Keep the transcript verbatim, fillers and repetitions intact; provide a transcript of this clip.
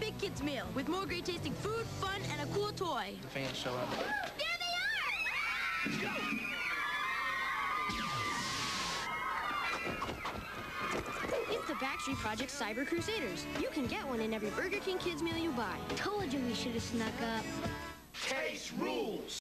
big kids meal with more great tasting food, fun, and a cool toy. The fans show up. There they are! It's the Backstreet Project's Cyber Crusaders. You can get one in every Burger King kids meal you buy. Told you we should have snuck up. Taste rules.